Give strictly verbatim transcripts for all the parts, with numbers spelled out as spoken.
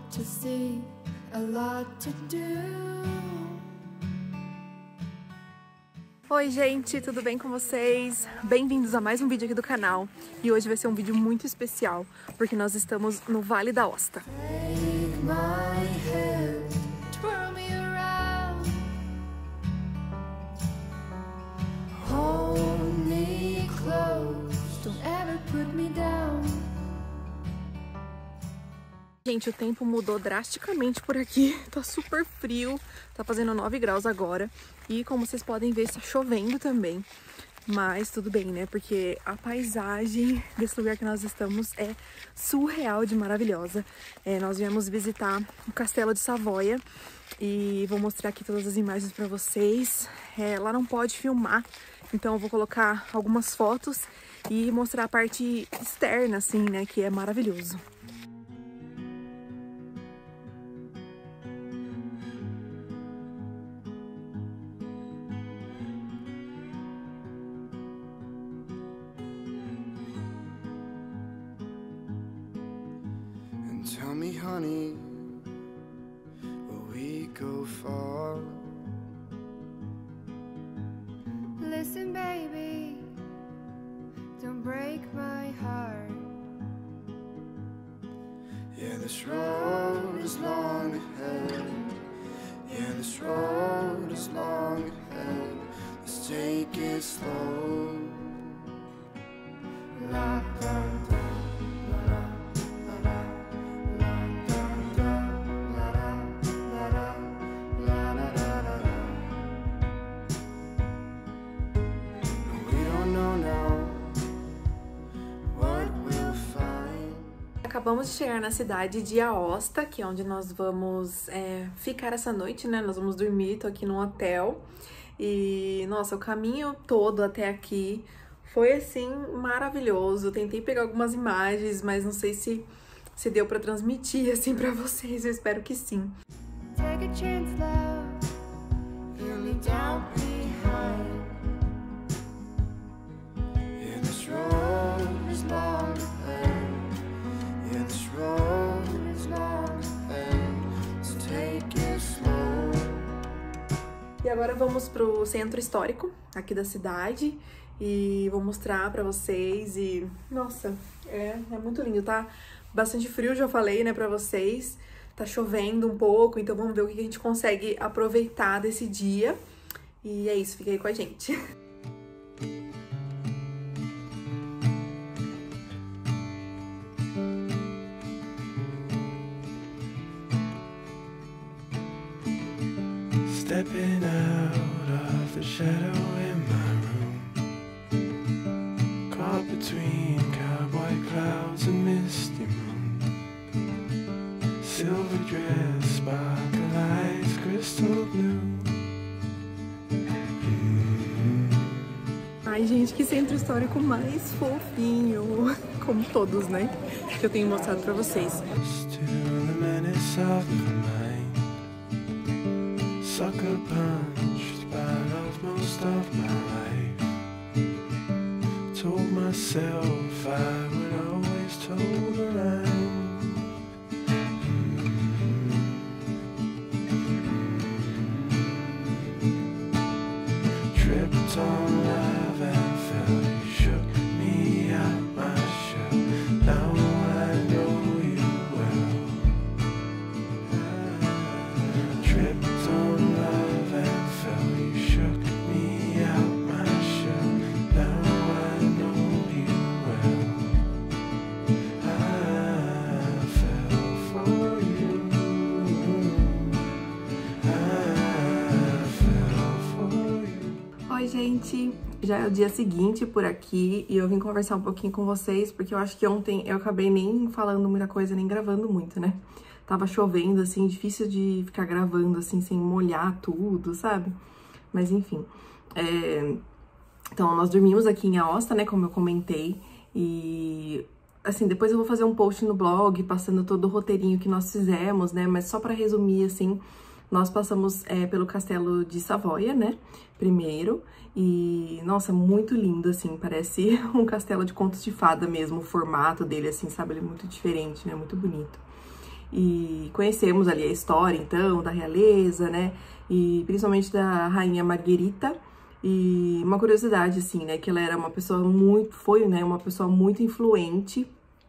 to see, a lot to do. Oi gente, tudo bem com vocês? Bem-vindos a mais um vídeo aqui do canal. E hoje vai ser um vídeo muito especial, porque nós estamos no Vale da Aosta. Take my hand, twirl me around, hold me close, don't ever put me down. Gente, o tempo mudou drasticamente por aqui, tá super frio, tá fazendo nove graus agora. E como vocês podem ver, está chovendo também. Mas tudo bem, né? Porque a paisagem desse lugar que nós estamos é surreal de maravilhosa. É, nós viemos visitar o Castelo de Savoia e vou mostrar aqui todas as imagens para vocês. É, lá não pode filmar, então eu vou colocar algumas fotos e mostrar a parte externa, assim, né? Que é maravilhoso. Tell me, honey, will we go far? Listen, baby, don't break my heart. Yeah, this road is long ahead. Yeah, this road is long ahead. Let's take it slow. La, la, la. Acabamos de chegar na cidade de Aosta, que é onde nós vamos é, ficar essa noite, né? Nós vamos dormir, tô aqui num hotel. E, nossa, o caminho todo até aqui foi, assim, maravilhoso. Tentei pegar algumas imagens, mas não sei se, se deu pra transmitir, assim, pra vocês. Eu espero que sim. Take a chance, love, feel me down behind. Yeah, this road is long ahead. Yeah, this road is long ahead. Let's take it slow. E agora vamos pro centro histórico aqui da cidade e vou mostrar pra vocês e... Nossa, é, é muito lindo, tá? Bastante frio, já falei, né, pra vocês. Tá chovendo um pouco, então vamos ver o que a gente consegue aproveitar desse dia. E é isso, fica aí com a gente. Stepping out of the shadow in my room, caught between cowboy clouds and misty moon. Silver dress, sparkle eyes, crystal blue. Mm-hmm. Ai, gente, que centro histórico mais fofinho, como todos, né? Que eu tenho mostrado pra vocês. To the menace of the mind, sucker punched by love most of my life. Told myself I would always toe the line. Tripped on love and fell, you shook me out my shell. Now I know you well. Tripped on love and fell, you shook me out my shell. Now I know you well. I fell for you. I fell for you. Oi, gente! Já é o dia seguinte por aqui e eu vim conversar um pouquinho com vocês, porque eu acho que ontem eu acabei nem falando muita coisa, nem gravando muito, né? Tava chovendo, assim, difícil de ficar gravando, assim, sem molhar tudo, sabe? Mas, enfim. É... Então, nós dormimos aqui em Aosta, né, como eu comentei, e... Assim, depois eu vou fazer um post no blog, passando todo o roteirinho que nós fizemos, né? Mas só pra resumir, assim... Nós passamos é, pelo Castelo de Savoia, né, primeiro, e, nossa, muito lindo, assim, parece um castelo de contos de fada mesmo, o formato dele, assim, sabe, ele é muito diferente, né, muito bonito. E conhecemos ali a história, então, da realeza, né? E principalmente da rainha Margherita. E uma curiosidade, assim, né? Que ela era uma pessoa muito... Foi, né? Uma pessoa muito influente.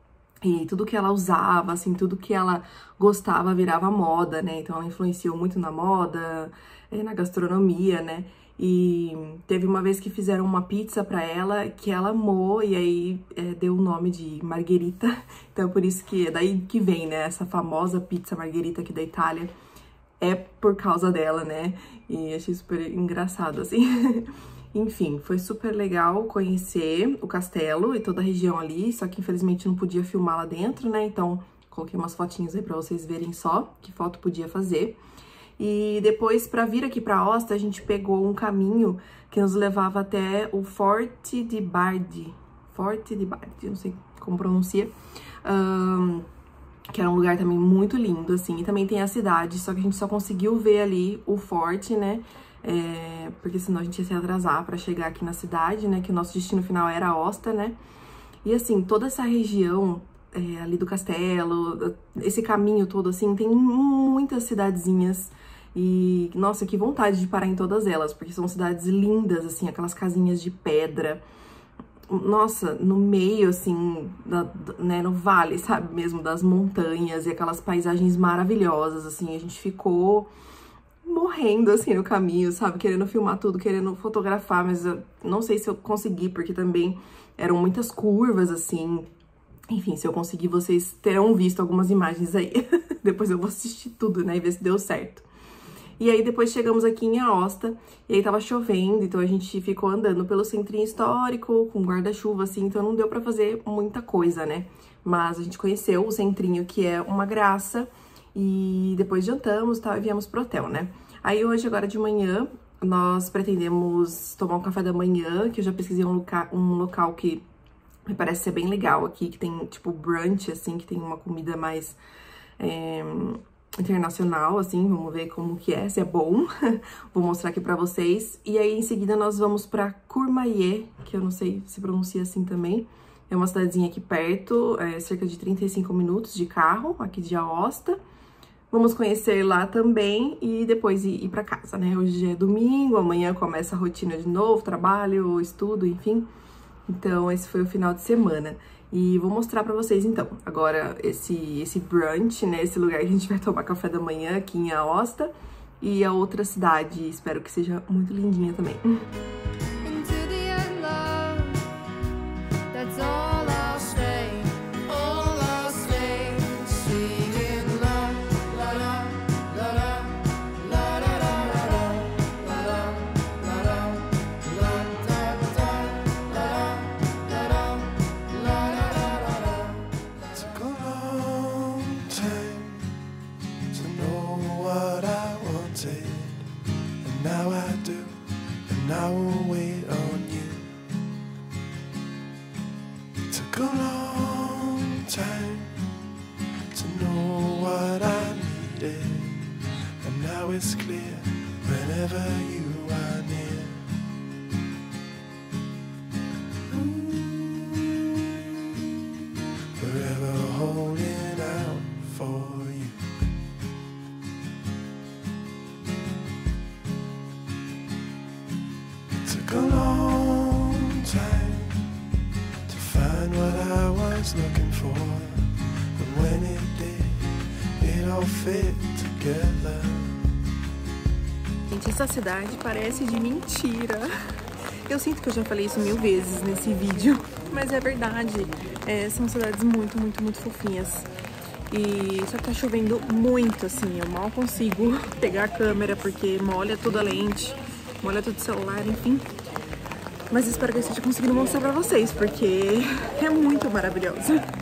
E tudo que ela usava, assim, tudo que ela gostava virava moda, né? Então, ela influenciou muito na moda, na gastronomia, né? E teve uma vez que fizeram uma pizza pra ela que ela amou e aí é, deu o nome de Margherita. Então, por isso que é daí que vem, né? Essa famosa pizza Margherita aqui da Itália é por causa dela, né? E achei super engraçado, assim. Enfim, foi super legal conhecer o castelo e toda a região ali, só que infelizmente não podia filmar lá dentro, né? Então, coloquei umas fotinhas aí pra vocês verem só que foto podia fazer. E depois, para vir aqui para Aosta, a gente pegou um caminho que nos levava até o Forte di Bardi. Forte di Bardi, não sei como pronuncia. Um, que era um lugar também muito lindo, assim. E também tem a cidade, só que a gente só conseguiu ver ali o forte, né? É, porque senão a gente ia se atrasar para chegar aqui na cidade, né? Que o nosso destino final era Aosta, né? E assim, toda essa região... É, ali do castelo, esse caminho todo, assim, tem muitas cidadezinhas e, nossa, que vontade de parar em todas elas, porque são cidades lindas, assim, aquelas casinhas de pedra, nossa, no meio, assim, da, né, no vale, sabe, mesmo, das montanhas e aquelas paisagens maravilhosas, assim, a gente ficou morrendo, assim, no caminho, sabe, querendo filmar tudo, querendo fotografar, mas eu não sei se eu consegui, porque também eram muitas curvas, assim. Enfim, se eu conseguir, vocês terão visto algumas imagens aí. Depois eu vou assistir tudo, né, e ver se deu certo. E aí depois chegamos aqui em Aosta, e aí tava chovendo, então a gente ficou andando pelo centrinho histórico, com guarda-chuva, assim, então não deu pra fazer muita coisa, né. Mas a gente conheceu o centrinho, que é uma graça, e depois jantamos, tá, e viemos pro hotel, né. Aí hoje, agora de manhã, nós pretendemos tomar um café da manhã, que eu já pesquisei um local, um local que... me parece ser bem legal aqui, que tem, tipo, brunch, assim, que tem uma comida mais é, internacional, assim, vamos ver como que é, se é bom. Vou mostrar aqui pra vocês. E aí, em seguida, nós vamos pra Courmayeur, que eu não sei se pronuncia assim também. É uma cidadezinha aqui perto, é cerca de trinta e cinco minutos de carro, aqui de Aosta. Vamos conhecer lá também e depois ir, ir pra casa, né? Hoje é domingo, amanhã começa a rotina de novo, trabalho, estudo, enfim. Então, esse foi o final de semana. E vou mostrar pra vocês, então, agora esse, esse brunch, né? Esse lugar que a gente vai tomar café da manhã aqui em Aosta. E a outra cidade, espero que seja muito lindinha também. It's clear whenever you are near. Forever holding out for you. It took a long time to find what I was looking for, but when it did, it all fit together. Gente, essa cidade parece de mentira. Eu sinto que eu já falei isso mil vezes nesse vídeo, mas é verdade. É, são cidades muito, muito, muito fofinhas. E só que tá chovendo muito, assim, eu mal consigo pegar a câmera porque molha toda a lente, molha todo o celular, enfim. Mas espero que eu esteja conseguindo mostrar pra vocês, porque é muito maravilhoso.